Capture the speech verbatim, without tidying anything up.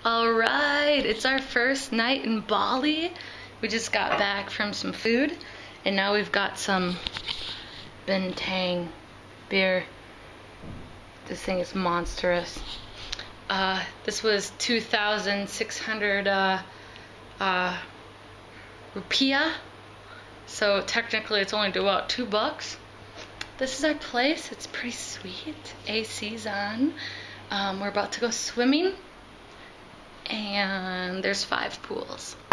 All right, it's our first night in Bali. We just got back from some food, and now we've got some Bintang beer. This thing is monstrous. Uh, this was two thousand six hundred uh, uh, rupiah, so technically it's only about two bucks. This is our place. It's pretty sweet. A C's on. Um, we're about to go swimming, and there's five pools.